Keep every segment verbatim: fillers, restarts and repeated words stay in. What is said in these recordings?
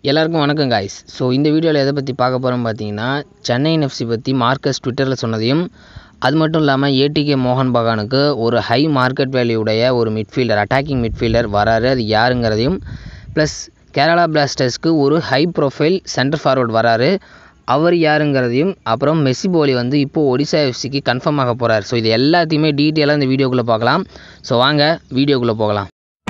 எல்லாருக்கும் வணக்கம் guys. So இந்த வீடியோவில் எதை பற்றி பார்க்க போகிறோம் பார்த்தீங்கன்னா, சென்னை எஃப்சி பற்றி மார்க்கஸ் ட்விட்டரில் சொன்னதையும், அது மட்டும் இல்லாமல் ஏடிகே மோகன் பகானுக்கு ஒரு ஹை மார்க்கெட் வேல்யூ உடைய ஒரு மிட்ஃபீல்டர், அட்டாக்கிங் மிட்ஃபீல்டர் வராரு, அது யாருங்கிறதையும், ப்ளஸ் கேரளா பிளாஸ்டர்ஸ்க்கு ஒரு ஹை ப்ரொஃபைல் சென்டர் ஃபார்வர்ட் வராரு, அவர் யாருங்கிறதையும், அப்புறம் மெஸ்ஸி போலி வந்து இப்போது ஒடிசா எஃப்சிக்கு கன்ஃபார்ம் ஆக போகிறார். ஸோ இது எல்லாத்தையுமே டீட்டெயிலாக இந்த வீடியோக்குள்ளே பார்க்கலாம். ஸோ வாங்க வீடியோக்குள்ளே போகலாம்.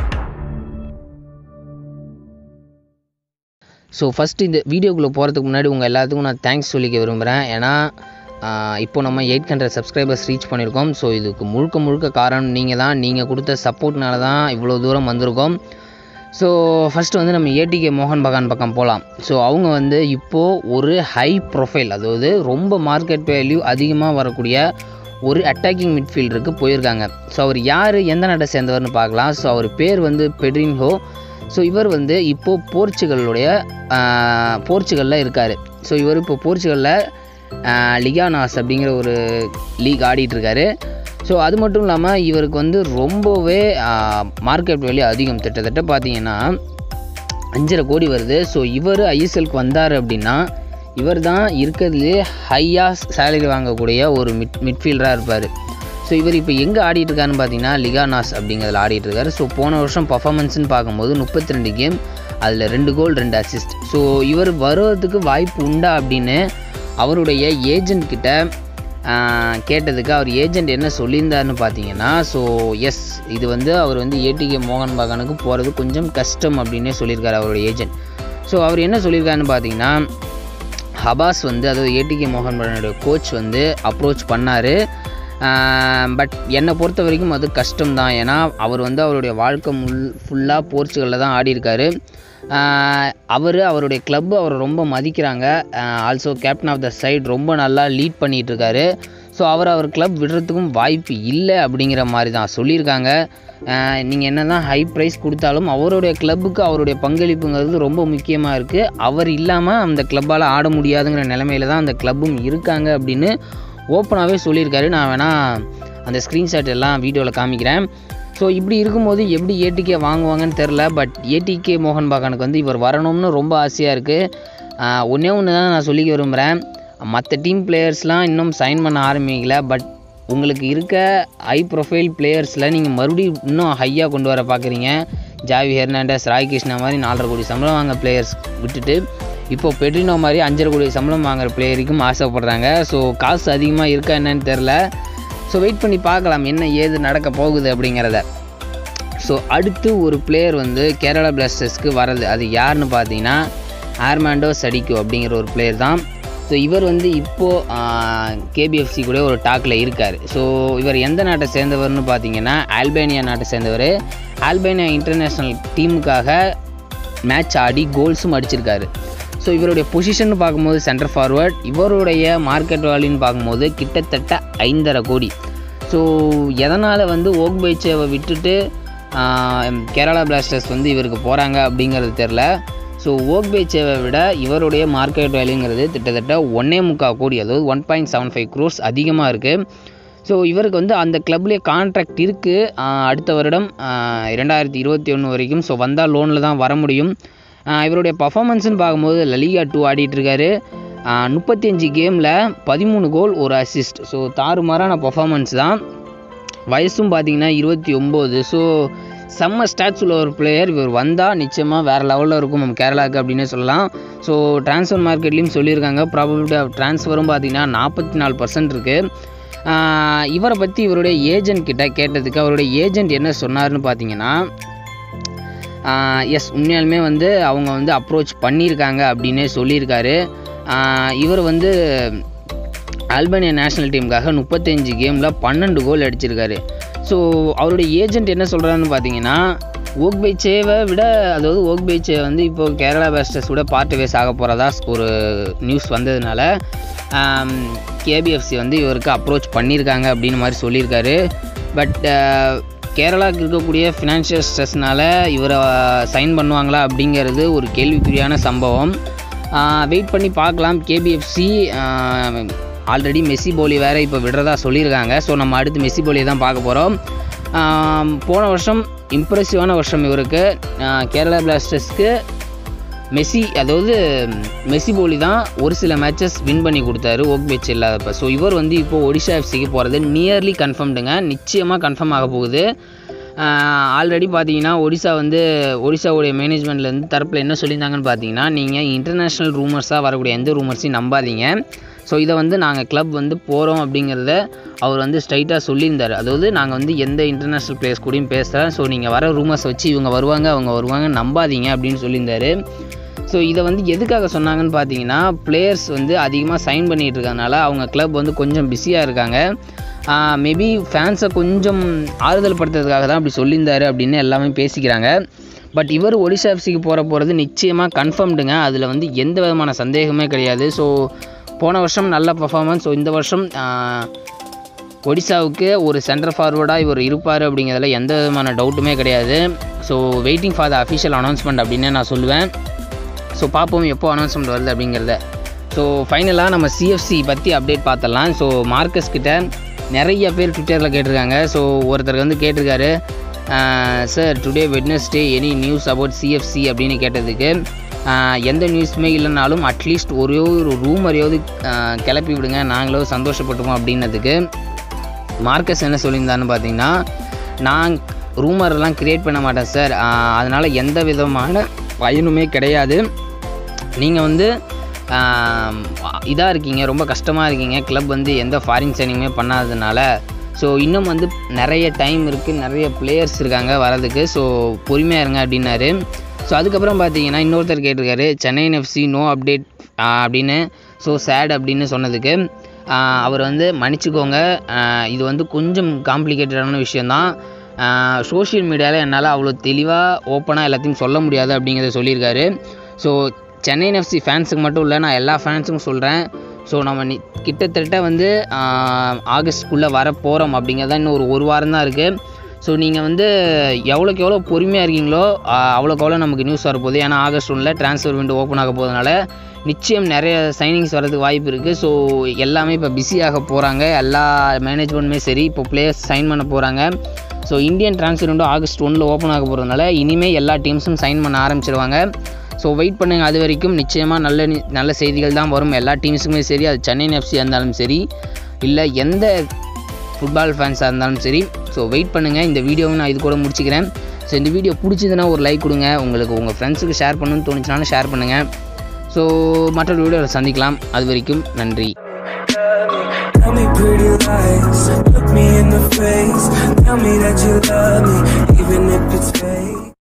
ஸோ ஃபஸ்ட்டு இந்த வீடியோக்குள்ளே போகிறதுக்கு முன்னாடி உங்கள் எல்லாத்துக்கும் நான் தேங்க்ஸ் சொல்லிக்க விரும்புகிறேன். ஏன்னா இப்போ நம்ம எயிட் ஹண்ட்ரட் சப்ஸ்கிரைபர்ஸ் ரீச் பண்ணியிருக்கோம். ஸோ இதுக்கு முழுக்க முழுக்க காரணம் நீங்கள் தான். நீங்கள் கொடுத்த சப்போர்ட்னால தான் இவ்வளோ தூரம் வந்திருக்கோம். ஸோ ஃபஸ்ட்டு வந்து நம்ம ஏடிகே மோகன் பகான் பக்கம் போகலாம். ஸோ அவங்க வந்து இப்போது ஒரு ஹை ப்ரொஃபைல், அதாவது ரொம்ப மார்க்கெட் வேல்யூ அதிகமாக வரக்கூடிய ஒரு அட்டாக்கிங் மிட்ஃபீல்டருக்கு போயிருக்காங்க. ஸோ அவர் யார், எந்த நாட்டை சேர்ந்தவர்னு பார்க்கலாம். ஸோ அவர் பேர் வந்து பெட்ரின்ஹோ. ஸோ இவர் வந்து இப்போது போர்ச்சுகலுடைய போர்ச்சுகலில் இருக்கார். ஸோ இவர் இப்போ போர்ச்சுகலில் லிகானாஸ் அப்படிங்கிற ஒரு லீக் ஆடிட்டுருக்காரு. ஸோ அது மட்டும் இல்லாமல் இவருக்கு வந்து ரொம்பவே மார்க்கெட் வேல்யூ அதிகம், கிட்டத்தட்ட பார்த்தீங்கன்னா அஞ்சரை கோடி வருது. ஸோ இவர் ஐஎஸ்எல்க்கு வந்தார் அப்படின்னா இவர் தான் இருக்கிறதுலே ஹையாக சேலரி வாங்கக்கூடிய ஒரு மிட் மிட்ஃபீல்டராக இருப்பார். ஸோ இவர் இப்போ எங்கே ஆடிட்டுருக்காருன்னு பார்த்தீங்கன்னா லிகானாஸ் அப்படிங்கிறதுல ஆடிட்டுருக்காரு. ஸோ போன வருஷம் பர்ஃபார்மன்ஸ்னு பார்க்கும்போது முப்பத்தி ரெண்டு கேம், அதில் ரெண்டு கோல் ரெண்டு அசிஸ்ட். ஸோ இவர் வருவதுக்கு வாய்ப்பு உண்டா அப்படின்னு அவருடைய ஏஜென்ட் கிட்ட கேட்டதுக்கு அவர் ஏஜென்ட் என்ன சொல்லியிருந்தாருன்னு பார்த்தீங்கன்னா, ஸோ எஸ் இது வந்து அவர் வந்து ஏடிகே மோகன் பகானுக்கு போகிறது கொஞ்சம் கஷ்டம் அப்படின்னே சொல்லியிருக்காரு அவருடைய ஏஜென்ட். ஸோ அவர் என்ன சொல்லியிருக்காருன்னு பார்த்தீங்கன்னா, ஹபாஸ் வந்து, அதாவது ஏடிகே மோகன் பகானுடைய கோச் வந்து அப்ரோச் பண்ணார். பட் என்னை பொறுத்த வரைக்கும் அது கஷ்டம்தான். ஏன்னா அவர் வந்து அவருடைய வாழ்க்கை முல் ஃபுல்லாக போர்ச்சுகலில் தான் ஆடிருக்காரு. அவர் அவருடைய கிளப்பு அவரை ரொம்ப மதிக்கிறாங்க. Also captain of the side ரொம்ப நல்லா லீட் பண்ணிகிட்ருக்காரு. ஸோ அவர் அவர் கிளப் விடுறதுக்கும் வாய்ப்பு இல்லை அப்படிங்கிற மாதிரி தான் சொல்லியிருக்காங்க. நீங்கள் என்ன தான் ஹை ப்ரைஸ் கொடுத்தாலும் அவருடைய கிளப்புக்கு அவருடைய பங்களிப்புங்கிறது ரொம்ப முக்கியமாக இருக்குது. அவர் இல்லாமல் அந்த கிளப்பால் ஆட முடியாதுங்கிற நிலைமையில தான் அந்த கிளப்பும் இருக்காங்க அப்படின்னு ஓப்பனாகவே சொல்லியிருக்காரு. நான் வேணால் அந்த ஸ்க்ரீன்ஷாட் எல்லாம் வீடியோவில் காமிக்கிறேன். ஸோ இப்படி இருக்கும்போது எப்படி ஏடிகே வாங்குவாங்கன்னு தெரில. பட் ஏடிகே மோகன் பகானுக்கு வந்து இவர் வரணும்னு ரொம்ப ஆசையாக இருக்குது. ஒன்றே ஒன்று தான் நான் சொல்லிக்க விரும்புகிறேன், மற்ற டீம் பிளேயர்ஸ்லாம் இன்னும் சைன் பண்ண ஆரம்பிக்கல. பட் உங்களுக்கு இருக்க ஹை ப்ரொஃபைல் பிளேயர்ஸில் நீங்கள் மறுபடியும் இன்னும் ஹையாக கொண்டு வர பார்க்குறீங்க. ஜாவி ஹெர்னாண்டஸ், ராய் கிருஷ்ணா மாதிரி நாலரை கோடி சம்பளம் வாங்க பிளேயர்ஸ் விட்டுட்டு இப்போது பெட்ரினோ மாதிரி அஞ்சரை கோடி சம்பளம் வாங்குகிற பிளேயருக்கும் ஆசைப்படுறாங்க. ஸோ காசு அதிகமாக இருக்கா என்னன்னு தெரில. ஸோ வெயிட் பண்ணி பார்க்கலாம் என்ன ஏது நடக்க போகுது அப்படிங்கிறத. ஸோ அடுத்து ஒரு பிளேயர் வந்து கேரளா பிளாஸ்டர்ஸ்க்கு வர்றது, அது யாருன்னு பார்த்தீங்கன்னா ஆர்மாண்டோ சடிகோ அப்படிங்கிற ஒரு பிளேயர் தான். ஸோ இவர் வந்து இப்போது கேபிஎஃப்சி கூட ஒரு டாக்கில் இருக்கார். ஸோ இவர் எந்த நாட்டை சேர்ந்தவர்னு பார்த்தீங்கன்னா ஆல்பேனியா நாட்டை சேர்ந்தவர். ஆல்பேனியா இன்டர்நேஷ்னல் டீமுக்காக மேட்ச் ஆடி கோல்ஸும் அடிச்சிருக்காரு. ஸோ இவருடைய பொசிஷன் பார்க்கும்போது சென்டர் ஃபார்வர்ட், இவருடைய மார்க்கெட் வேல்யூன்னு பார்க்கும்போது கிட்டத்தட்ட ஐந்தரை கோடி. ஸோ எதனால் வந்து ஓக்பைச்சேவை விட்டுட்டு கேரளா பிளாஸ்டர்ஸ் வந்து இவருக்கு போகிறாங்க அப்படிங்கிறது தெரில. ஸோ ஓக்பைச்சேவை விட இவருடைய மார்க்கெட் வேல்யூங்கிறது கிட்டத்தட்ட ஒன்றே முக்கால் கோடி, அதாவது one point seven five crores அதிகமாக இருக்குது. ஸோ இவருக்கு வந்து அந்த கிளப்லேயே கான்ட்ராக்ட் இருக்குது அடுத்த வருடம் இரண்டாயிரத்தி இருபத்தி ஒன்று வரைக்கும். ஸோ வந்தால் லோனில் தான் வர முடியும். இவருடைய பர்ஃபார்மன்ஸ்னு பார்க்கும்போது லலிகா டூ ஆடிட்டுருக்காரு. முப்பத்தி அஞ்சு கேமில் பதிமூணு கோல் ஒரு அசிஸ்ட். ஸோ தாறுமாறான பர்ஃபார்மன்ஸ் தான். வயசும் பார்த்திங்கன்னா இருபத்தி ஒம்பது. ஸோ செம்ம ஸ்டாட்ஸ் உள்ள ஒரு பிளேயர். இவர் வந்தால் நிச்சயமாக வேறு லெவலில் இருக்கும் நம்ம கேரளாவுக்கு அப்படின்னே சொல்லலாம். ஸோ ட்ரான்ஸ்ஃபர் மார்க்கெட்லேயும் சொல்லியிருக்காங்க, ப்ராபபிலிட்டி ஆஃப் ட்ரான்ஸ்ஃபரும் பார்த்திங்கன்னா நாற்பத்தி நாலு பர்சன்ட் இருக்குது. இவரை பற்றி இவருடைய ஏஜென்ட் கிட்ட கேட்டதுக்கு அவருடைய ஏஜென்ட் என்ன சொன்னார்னு பார்த்தீங்கன்னா, எஸ் உண்மையாலுமே வந்து அவங்க வந்து அப்ரோச் பண்ணியிருக்காங்க அப்படின்னே சொல்லியிருக்காரு. இவர் வந்து ஆல்பேனியா நேஷ்னல் டீமுக்காக முப்பத்தஞ்சு கேமில் பன்னெண்டு கோல் அடிச்சிருக்காரு. ஸோ அவருடைய ஏஜென்ட் என்ன சொல்கிறாருன்னு பார்த்தீங்கன்னா, ஓக்பைச்சேவை விட, அதாவது ஓக்பைச்சே வந்து இப்போது கேரளா பிளாஸ்டர்ஸ் விட பார்ட் வேஸ் ஆக போகிறதா ஒரு நியூஸ் வந்ததுனால கேபிஎஃப்சி வந்து இவருக்கு அப்ரோச் பண்ணியிருக்காங்க அப்படின்னு மாதிரி சொல்லியிருக்காரு. பட் கேரளாவுக்கு இருக்கக்கூடிய ஃபினான்ஷியல் ஸ்ட்ரெஸ்னால் இவரை சைன் பண்ணுவாங்களா அப்படிங்கிறது ஒரு கேள்விக்குறியான சம்பவம். வெயிட் பண்ணி பார்க்கலாம். கேபிஎஃப்சி ஆல்ரெடி மெஸ்ஸி போலி வேறு இப்போ விடுறதா சொல்லியிருக்காங்க. ஸோ நம்ம அடுத்து மெஸ்ஸி போலியை தான் பார்க்க போகிறோம். போன வருஷம் இம்ப்ரெசிவான வருஷம் இவருக்கு. கேரளா பிளாஸ்டர்ஸ்க்கு மெஸ்ஸி அதாவது மெஸ்ஸி போலி தான் ஒரு சில மேட்சஸ் வின் பண்ணி கொடுத்தாரு ஓக் பெச் இல்லாதப்போ. ஸோ இவர் வந்து இப்போது ஒடிஷா எஃப்சிக்கு போகிறது நியர்லி கன்ஃபார்ம்டுங்க, நிச்சயமாக கன்ஃபார்ம் ஆக போகுது. ஆல்ரெடி பார்த்தீங்கன்னா ஒடிஷா வந்து ஒடிஷாவுடைய மேனேஜ்மெண்ட்லேருந்து தரப்பில் என்ன சொல்லியிருந்தாங்கன்னு பார்த்தீங்கன்னா, நீங்கள் இன்டர்நேஷ்னல் ரூமர்ஸாக வரக்கூடிய எந்த ரூமர்ஸையும் நம்பாதீங்க. ஸோ இதை வந்து நாங்கள் கிளப் வந்து போகிறோம் அப்படிங்கிறத அவர் வந்து ஸ்ட்ரைட்டாக சொல்லியிருந்தார். அதாவது நாங்கள் வந்து எந்த இன்டர்நேஷ்னல் பிளேயர்ஸ் கூடயும் பேசுகிறேன், ஸோ நீங்கள் வர ரூமர்ஸ் வச்சு இவங்க வருவாங்க அவங்க வருவாங்க நம்பாதீங்க அப்படின்னு சொல்லியிருந்தார். ஸோ இதை வந்து எதுக்காக சொன்னாங்கன்னு பார்த்தீங்கன்னா, பிளேயர்ஸ் வந்து அதிகமாக சைன் பண்ணிகிட்டு இருக்கறனால அவங்க கிளப் வந்து கொஞ்சம் பிஸியாக இருக்காங்க. மேபி ஃபேன்ஸை கொஞ்சம் ஆறுதல் படுத்துறதுக்காக தான் அப்படி சொல்லியிருந்தார் அப்படின்னு எல்லாமே பேசிக்கிறாங்க. பட் இவர் ஒடிஷா எஃப்சிக்கு போகிற போகிறது நிச்சயமாக கன்ஃபார்ம்டுங்க, அதில் வந்து எந்த விதமான சந்தேகமே கிடையாது. ஸோ போன வருஷம் நல்ல பர்ஃபார்மன்ஸ், ஸோ இந்த வருஷம் ஒடிஷாவுக்கு ஒரு சென்டர் ஃபார்வர்டாக இவர் இருப்பார் அப்படிங்கிறதுல எந்த விதமான டவுட்டுமே கிடையாது. So waiting for the official announcement அப்படின்னு நான் சொல்லுவேன். ஸோ பார்ப்போம் எப்போ அனௌன்ஸ்மெண்ட் வருது அப்படிங்கிறத. ஸோ ஃபைனலாக நம்ம சிஎஃப்சி பற்றி அப்டேட் பார்த்துடலாம். ஸோ மார்க்கஸ் கிட்ட நிறைய பேர் ட்விட்டரில் கேட்டிருக்காங்க. ஸோ ஒருத்தருக்கு வந்து கேட்டிருக்காரு, sir today Wednesday any news about CFC அப்படின்னு கேட்டதுக்கு, எந்த நியூஸுமே இல்லைனாலும் அட்லீஸ்ட் ஒரே ஒரு ரூமரையாவது கிளப்பி விடுங்க, நாங்களோ சந்தோஷப்பட்டுவோம் அப்படின்னதுக்கு மார்க்கஸ் என்ன சொல்லியிருந்தான்னு பார்த்தீங்கன்னா, நான் ரூமரெலாம் க்ரியேட் பண்ண மாட்டேன் சார், அதனால் எந்த விதமான பயனுமே கிடையாது. நீங்கள் வந்து இதாக இருக்கீங்க, ரொம்ப கஷ்டமாக இருக்கீங்க, கிளப் வந்து எந்த ஃபாரின் சைனிங்குமே பண்ணாததுனால. ஸோ இன்னும் வந்து நிறைய டைம் இருக்குது, நிறைய பிளேயர்ஸ் இருக்காங்க வரதுக்கு, ஸோ பொறுமையாக இருங்க அப்படின்னாரு. ஸோ அதுக்கப்புறம் பார்த்தீங்கன்னா இன்னொருத்தர் கேட்டிருக்காரு, சென்னை எஃப்சி நோ அப்டேட் அப்படின்னு, ஸோ சேட் அப்படின்னு சொன்னதுக்கு அவர் வந்து மன்னிச்சுக்கோங்க, இது வந்து கொஞ்சம் காம்ப்ளிகேட்டடான விஷயந்தான், சோஷியல் மீடியாவில் என்னால் அவ்வளோ தெளிவாக ஓப்பனாக எல்லாத்தையும் சொல்ல முடியாது அப்படிங்கிறத சொல்லியிருக்காரு. ஸோ சென்னை எஃப்சி ஃபேன்ஸுக்கு மட்டும் இல்லை, நான் எல்லா ஃபேன்ஸுக்கும் சொல்கிறேன். ஸோ நம்ம நி கிட்டத்தட்ட வந்து ஆகஸ்ட்குள்ளே வர போகிறோம் அப்படிங்கிறதான் இன்னும் ஒரு ஒரு வாரம் தான் இருக்குது. ஸோ நீங்கள் வந்து எவ்வளோக்கு எவ்வளோ பொறுமையாக இருக்கீங்களோ அவ்வளோக்கு எவ்வளோ நமக்கு நியூஸ் வரப்போகுது. ஏன்னா ஆகஸ்ட் ஒன்றில் ட்ரான்ஸ்ஃபர் விண்டோ ஓப்பன் ஆக போகிறதுனால நிச்சயம் நிறைய சைனிங்ஸ் வரதுக்கு வாய்ப்பு இருக்குது. ஸோ எல்லாமே இப்போ பிஸியாக போகிறாங்க, எல்லா மேனேஜ்மெண்ட்டுமே சரி, இப்போ பிளேயர்ஸ் சைன் பண்ண போகிறாங்க. So Indian transfer window August ஒன்றில் ஓப்பன் ஆக போகிறதுனால இனிமேல் எல்லா டீம்ஸும் சைன் பண்ண ஆரம்பிச்சிருவாங்க. ஸோ வெயிட் பண்ணுங்கள், அது வரைக்கும் நிச்சயமாக நல்ல நல்ல செய்திகள் தான் வரும் எல்லா டீம்ஸுக்குமே சரி, அது சென்னை எஃப்சியாக இருந்தாலும் சரி, இல்லை எந்த ஃபுட்பால் ஃபேன்ஸாக இருந்தாலும் சரி. ஸோ வெயிட் பண்ணுங்கள். இந்த வீடியோவை நான் இது கூட முடிச்சுக்கிறேன். ஸோ இந்த வீடியோ பிடிச்சதுன்னா ஒரு லைக் கொடுங்க, உங்களுக்கு உங்கள் ஃப்ரெண்ட்ஸுக்கு ஷேர் பண்ணணும்னு தோணுச்சுனாலும் ஷேர் பண்ணுங்கள். ஸோ மற்றொரு வீடியோவில் சந்திக்கலாம், அது வரைக்கும் நன்றி. Tell me pretty lies, look me in the face, tell me that you love me, even if it's fake.